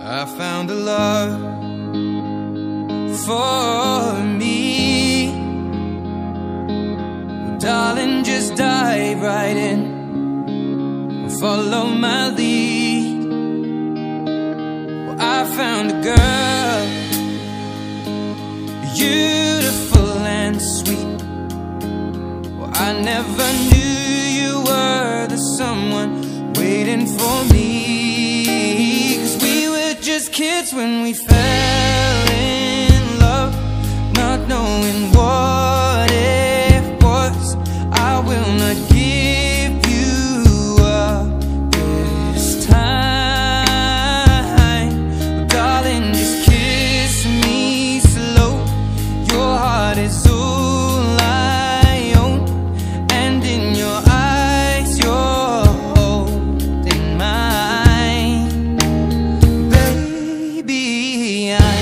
I found a love for me. Well, darling, just dive right in and follow my lead. Well, I found a girl, beautiful and sweet. Well, I never knew you were the someone waiting for me. 'Cause we were just kids when we fell in love, not knowing what it was. I will not give you up this time. Darling, just kiss me slow. Your heart is all I own, and in your eyes you're holding mine. Baby, I'm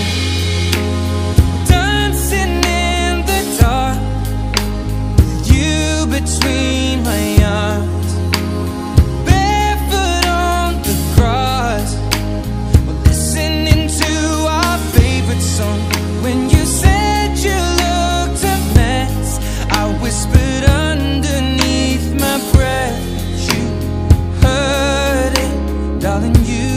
dancing in the dark with you between my arms, barefoot on the grass. We're listening to our favorite song. When you said you looked a mess, I whispered underneath my breath. You heard it, darling, you